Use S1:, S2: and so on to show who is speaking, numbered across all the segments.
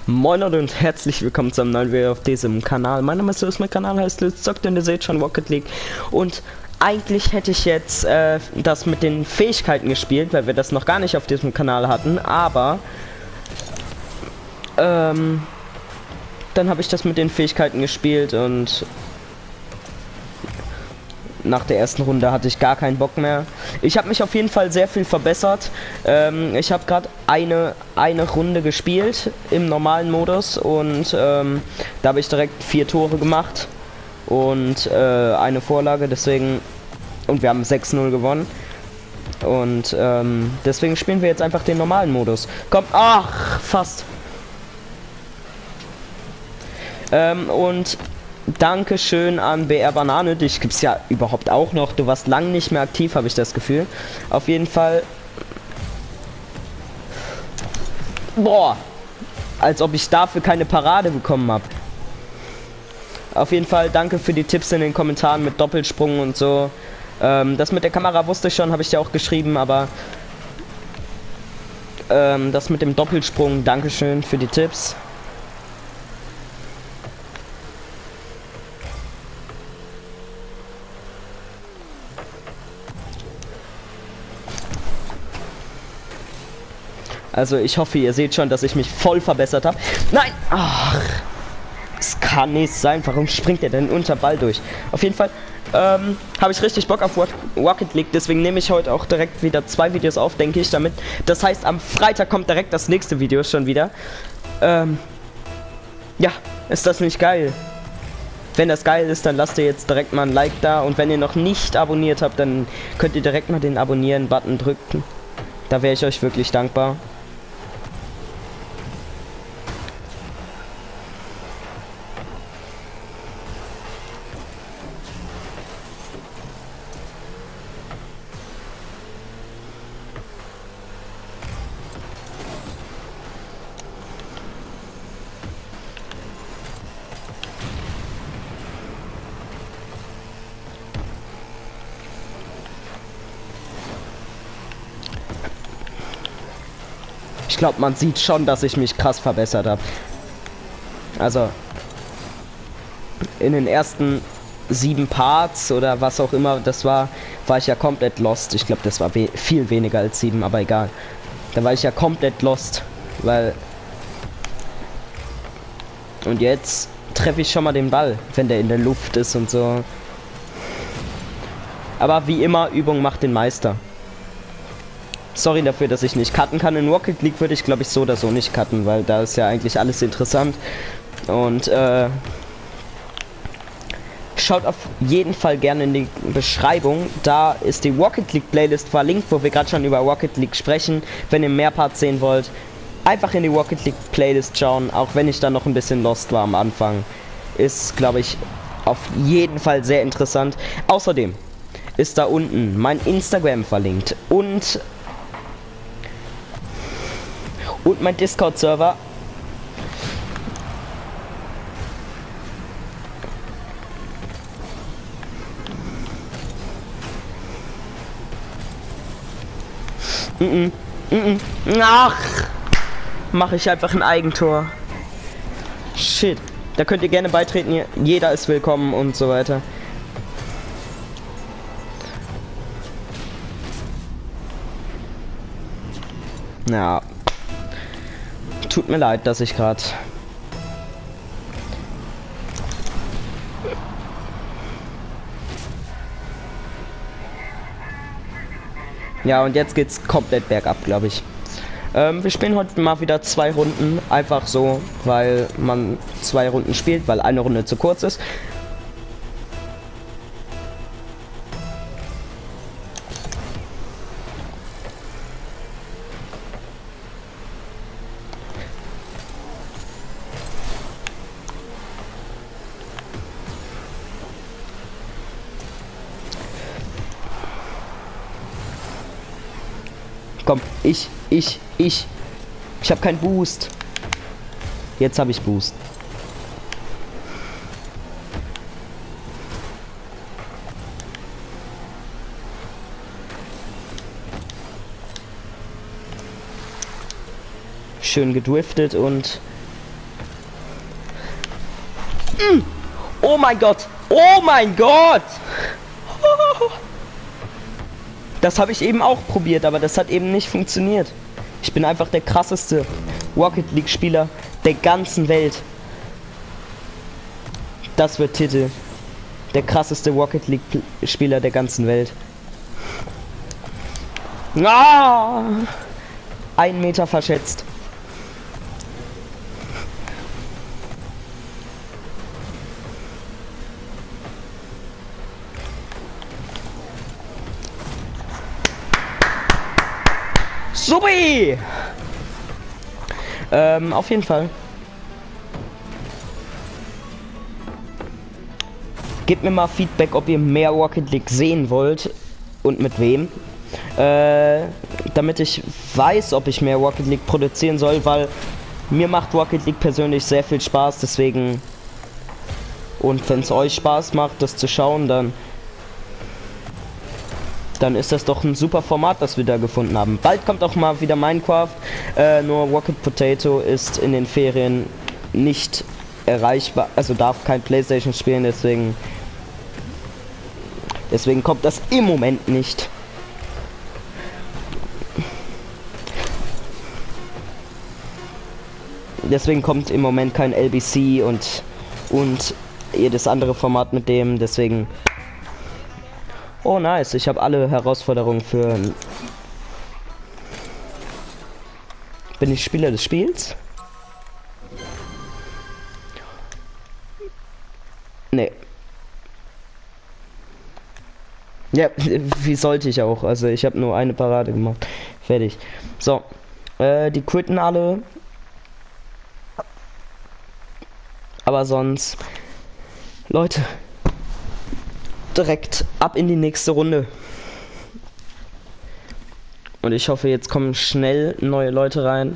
S1: Moin Leute und herzlich willkommen zu einem neuen Video auf diesem Kanal. Mein Name ist Luis, mein Kanal heißt Luis Zockt und ihr seht schon Rocket League. Und eigentlich hätte ich jetzt das mit den Fähigkeiten gespielt, weil wir das noch gar nicht auf diesem Kanal hatten. Aber dann habe ich das mit den Fähigkeiten gespielt und nach der ersten Runde hatte ich gar keinen Bock mehr. Ich habe mich auf jeden Fall sehr viel verbessert. Ich habe gerade eine Runde gespielt im normalen Modus und da habe ich direkt 4 Tore gemacht und eine Vorlage, deswegen, und wir haben 6-0 gewonnen. Und deswegen spielen wir jetzt einfach den normalen Modus. Komm, ach, fast. Und Dankeschön an BR Banane, dich gibt's ja überhaupt auch noch. Du warst lang nicht mehr aktiv, habe ich das Gefühl. Auf jeden Fall. Boah, als ob ich dafür keine Parade bekommen habe. Auf jeden Fall danke für die Tipps in den Kommentaren mit Doppelsprung und so. Das mit der Kamera wusste ich schon, habe ich dir auch geschrieben, aber das mit dem Doppelsprung, Dankeschön für die Tipps. Also ich hoffe, ihr seht schon, dass ich mich voll verbessert habe. Nein! Ach, es kann nicht sein. Warum springt er denn unter Ball durch? Auf jeden Fall habe ich richtig Bock auf Rocket League. Deswegen nehme ich heute auch direkt wieder 2 Videos auf, denke ich, damit. Das heißt, am Freitag kommt direkt das nächste Video schon wieder. Ja, ist das nicht geil? Wenn das geil ist, dann lasst ihr jetzt direkt mal ein Like da. Und wenn ihr noch nicht abonniert habt, dann könnt ihr direkt mal den Abonnieren-Button drücken. Da wäre ich euch wirklich dankbar. Ich glaube, man sieht schon, dass ich mich krass verbessert habe. Also in den ersten 7 Parts oder was auch immer das war ich ja komplett lost. Ich glaube, das war viel weniger als 7, aber egal. Da war ich ja komplett lost, weil... Und jetzt treffe ich schon mal den Ball, wenn der in der Luft ist und so. Aber wie immer, Übung macht den Meister. Sorry dafür, dass ich nicht cutten kann. In Rocket League würde ich, glaube ich, so oder so nicht cutten, weil da ist ja eigentlich alles interessant. Und schaut auf jeden Fall gerne in die Beschreibung. Da ist die Rocket League Playlist verlinkt, wo wir gerade schon über Rocket League sprechen. Wenn ihr mehr Parts sehen wollt, einfach in die Rocket League Playlist schauen, auch wenn ich da noch ein bisschen lost war am Anfang. Ist, glaube ich, auf jeden Fall sehr interessant. Außerdem ist da unten mein Instagram verlinkt und mein Discord-Server. Ach, mache ich einfach ein Eigentor. Shit. Da könnt ihr gerne beitreten. Jeder ist willkommen und so weiter. Ja. Tut mir leid, dass ich gerade... Ja, und jetzt geht's komplett bergab, glaube ich. Wir spielen heute mal wieder 2 Runden. Einfach so, weil man 2 Runden spielt, weil eine Runde zu kurz ist. Komm, ich habe keinen Boost. Jetzt habe ich Boost. Schön gedriftet und Oh mein Gott! Oh mein Gott! Das habe ich eben auch probiert, aber das hat eben nicht funktioniert. Ich bin einfach der krasseste Rocket League Spieler der ganzen Welt. Das wird Titel. Der krasseste Rocket League Spieler der ganzen Welt. Ah! 1 Meter verschätzt. Subi! Auf jeden Fall. Gebt mir mal Feedback, ob ihr mehr Rocket League sehen wollt und mit wem. Damit ich weiß, ob ich mehr Rocket League produzieren soll, weil mir macht Rocket League persönlich sehr viel Spaß, deswegen. Und wenn es euch Spaß macht, das zu schauen, dann ist das doch ein super Format, das wir da gefunden haben. Bald kommt auch mal wieder Minecraft, nur Rocket Potato ist in den Ferien nicht erreichbar, also darf kein PlayStation spielen, deswegen kommt das im Moment nicht. Deswegen kommt im Moment kein LBC und jedes andere Format mit dem, deswegen. Oh nice, ich habe alle Herausforderungen für. Bin ich Spieler des Spiels? Nee. Ja, wie sollte ich auch? Also ich habe nur eine Parade gemacht. Fertig. So, die quitten alle. Aber sonst, Leute, direkt ab in die nächste Runde. Und ich hoffe, jetzt kommen schnell neue Leute rein.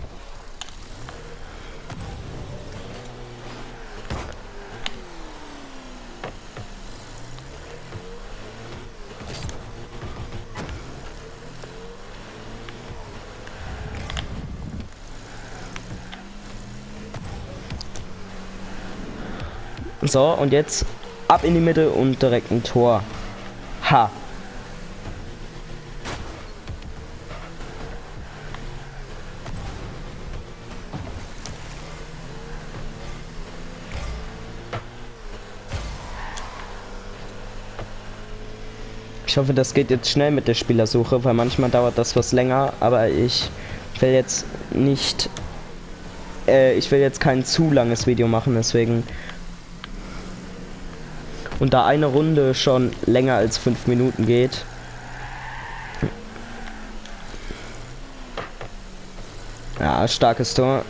S1: So, und jetzt ab in die Mitte und direkt ein Tor. Ha. Ich hoffe, das geht jetzt schnell mit der Spielersuche, weil manchmal dauert das was länger, aber ich will jetzt nicht, ich will jetzt kein zu langes Video machen, deswegen. Und da eine Runde schon länger als 5 Minuten geht. Ja, starkes Tor.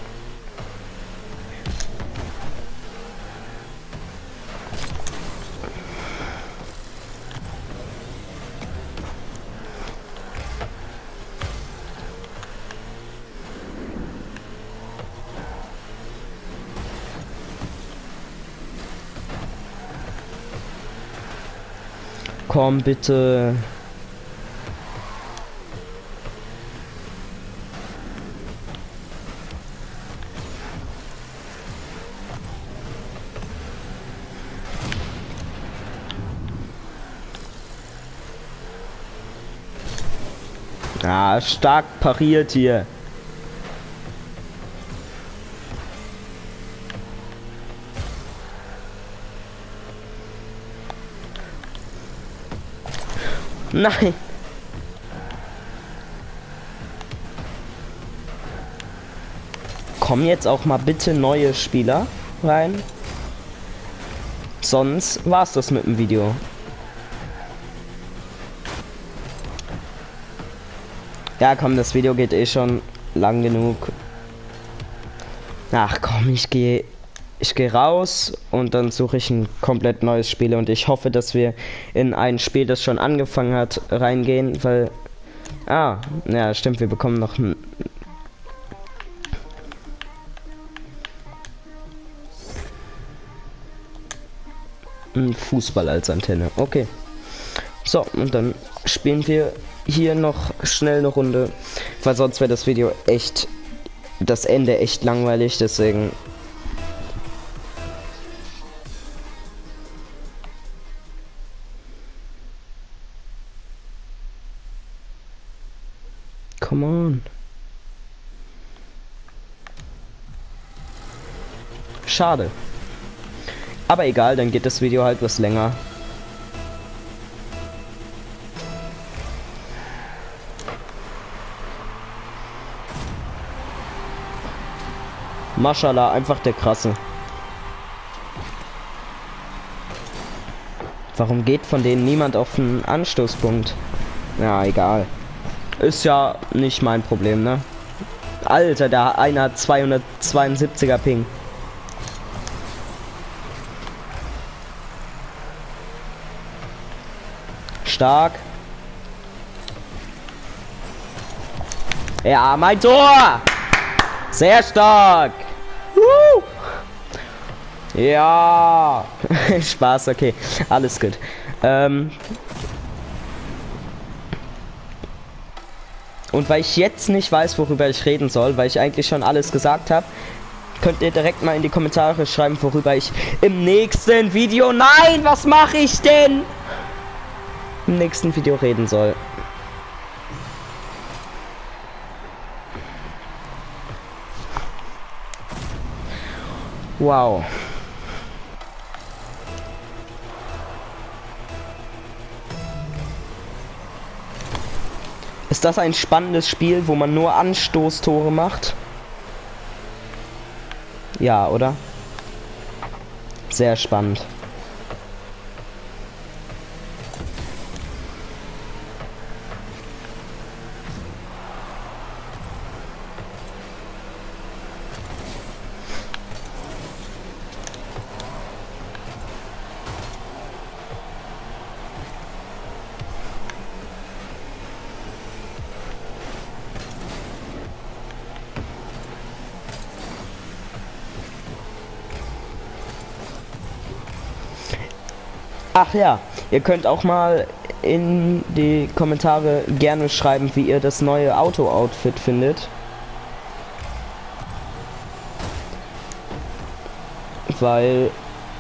S1: Komm bitte. Ah, stark pariert hier. Nein. Kommen jetzt auch mal bitte neue Spieler rein. Sonst war's das mit dem Video. Ja, komm, das Video geht eh schon lang genug. Ach komm, ich gehe raus und dann suche ich ein komplett neues Spiel und ich hoffe, dass wir in ein Spiel, das schon angefangen hat, reingehen, weil ja, stimmt, wir bekommen noch ein Fußball als Antenne. Okay. So, und dann spielen wir hier noch schnell eine Runde, weil sonst wäre das Video echt, das Ende echt langweilig, deswegen. Schade. Aber egal, dann geht das Video halt was länger. Maschallah, einfach der Krasse. Warum geht von denen niemand auf den Anstoßpunkt? Ja, egal. Ist ja nicht mein Problem, ne? Alter, der eine hat 272er Ping. Stark. Ja, mein Tor! Sehr stark! Ja! Spaß, okay. Alles gut. Und weil ich jetzt nicht weiß, worüber ich reden soll, weil ich eigentlich schon alles gesagt habe, könnt ihr direkt mal in die Kommentare schreiben, worüber ich im nächsten Video... Nein, was mache ich denn? Im nächsten Video reden soll. Wow. Ist das ein spannendes Spiel, wo man nur Anstoßtore macht? Ja, oder? Sehr spannend. Ach ja, ihr könnt auch mal in die Kommentare gerne schreiben, wie ihr das neue Auto-Outfit findet. Weil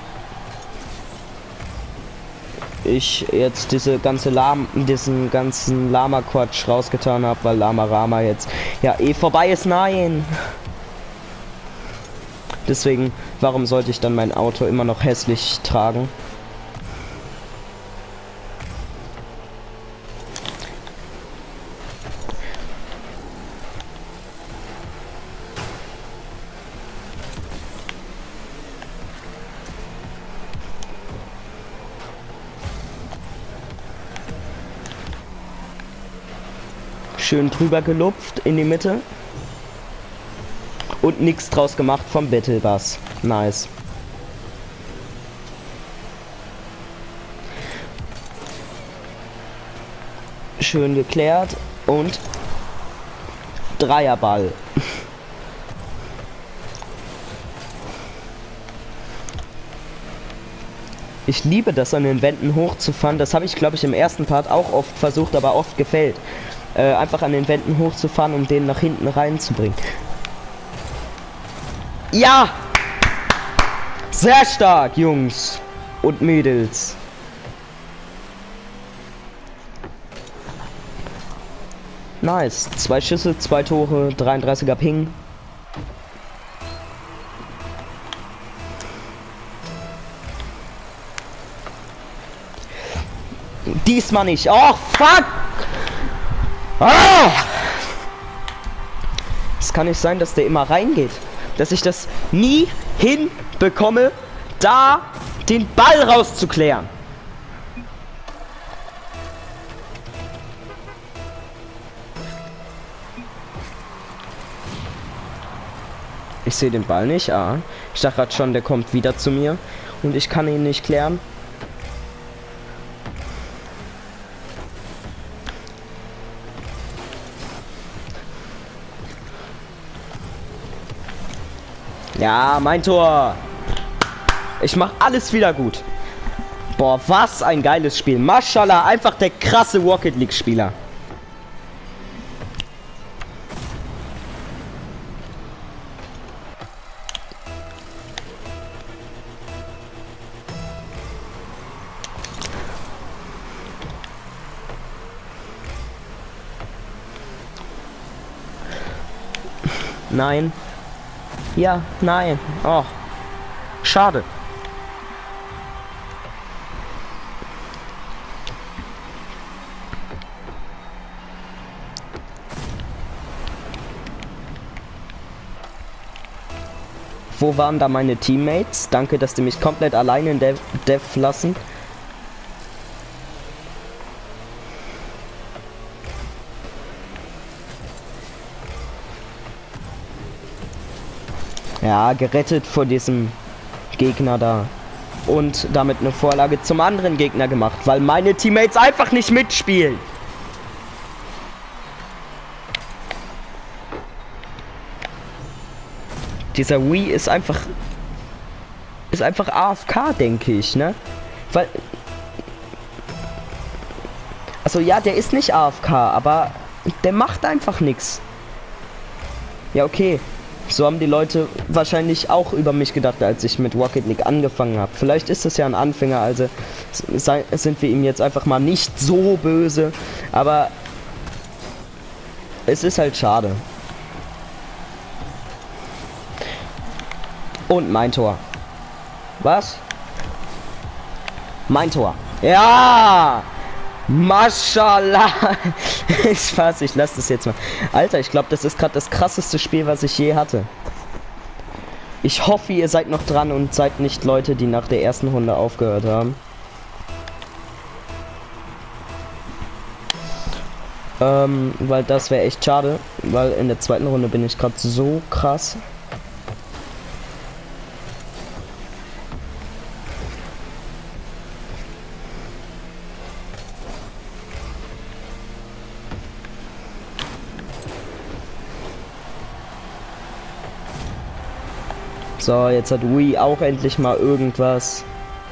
S1: ich jetzt diesen ganzen Lama-Quatsch rausgetan habe, weil Lama-Rama jetzt ja eh vorbei ist. Nein! Deswegen, warum sollte ich dann mein Auto immer noch hässlich tragen? Schön drüber gelupft in die Mitte. Und nichts draus gemacht vom Battle-Bass. Nice. Schön geklärt. Und Dreierball. Ich liebe das, an den Wänden hochzufahren. Das habe ich, glaube ich, im ersten Part auch oft versucht, aber oft gefällt. Einfach an den Wänden hochzufahren, um den nach hinten reinzubringen. Ja! Sehr stark, Jungs und Mädels. Nice. 2 Schüsse, 2 Tore, 33er Ping. Diesmal nicht. Oh, fuck! Oh! Es kann nicht sein, dass der immer reingeht. Dass ich das nie hinbekomme, da den Ball rauszuklären. Ich sehe den Ball nicht. Ah, ich dachte gerade schon, der kommt wieder zu mir und ich kann ihn nicht klären. Ja, mein Tor. Ich mach alles wieder gut. Boah, was ein geiles Spiel. Maschallah, einfach der krasse Rocket League Spieler. Nein. Ja, nein. Oh. Schade. Wo waren da meine Teammates? Danke, dass die mich komplett alleine in der Dev lassen. Ja, gerettet vor diesem Gegner da. Und damit eine Vorlage zum anderen Gegner gemacht, weil meine Teammates einfach nicht mitspielen. Dieser Wii ist einfach AFK, denke ich, ne? Weil, also ja, der ist nicht AFK, aber der macht einfach nichts. Ja, okay. So haben die Leute wahrscheinlich auch über mich gedacht, als ich mit Rocket League angefangen habe. Vielleicht ist es ja ein Anfänger, also sind wir ihm jetzt einfach mal nicht so böse. Aber es ist halt schade. Und mein Tor. Was? Mein Tor. Ja! Maschallah! Spaß, ich lasse das jetzt mal. Alter, ich glaube, das ist gerade das krasseste Spiel, was ich je hatte. Ich hoffe, ihr seid noch dran und seid nicht Leute, die nach der ersten Runde aufgehört haben. Weil das wäre echt schade, weil in der zweiten Runde bin ich gerade so krass. So, jetzt hat Wii auch endlich mal irgendwas.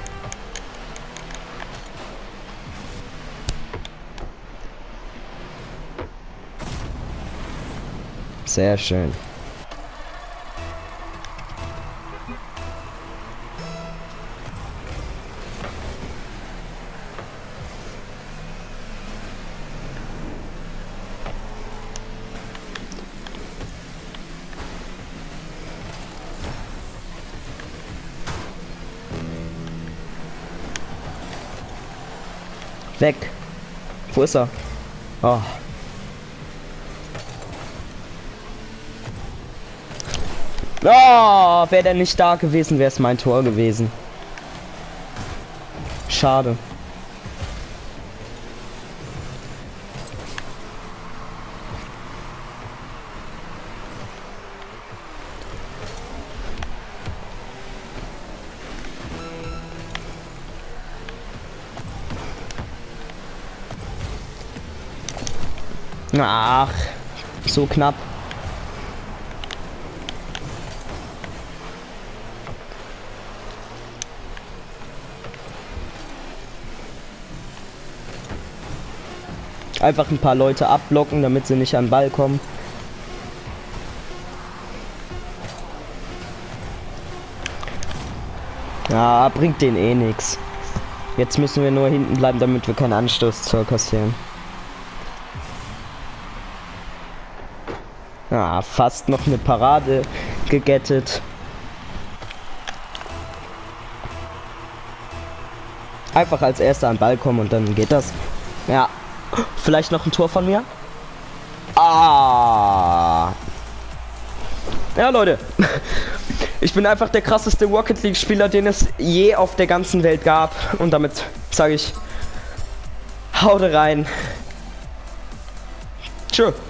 S1: Sehr schön. Weg. Wo ist er? Oh. Oh, wäre der nicht da gewesen, wäre es mein Tor gewesen. Schade. Ach, so knapp. Einfach ein paar Leute abblocken, damit sie nicht an den Ball kommen. Ja, bringt denen eh nichts. Jetzt müssen wir nur hinten bleiben, damit wir keinen Anstoß kassieren. Ah, fast noch eine Parade gegettet. Einfach als erster an den Ball kommen und dann geht das. Ja. Vielleicht noch ein Tor von mir? Ah. Ja, Leute. Ich bin einfach der krasseste Rocket League Spieler, den es je auf der ganzen Welt gab. Und damit sage ich, haut rein. Tschö.